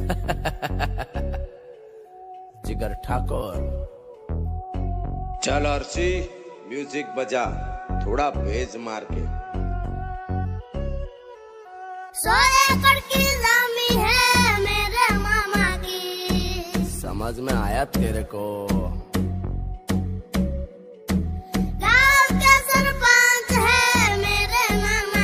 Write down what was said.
जिगर ठाकुर। चल अर्शी, म्यूजिक बजा, थोड़ा बेज मार के। 100 एकड़ की जमीन है मेरे मामा की। समझ में आया तेरे को?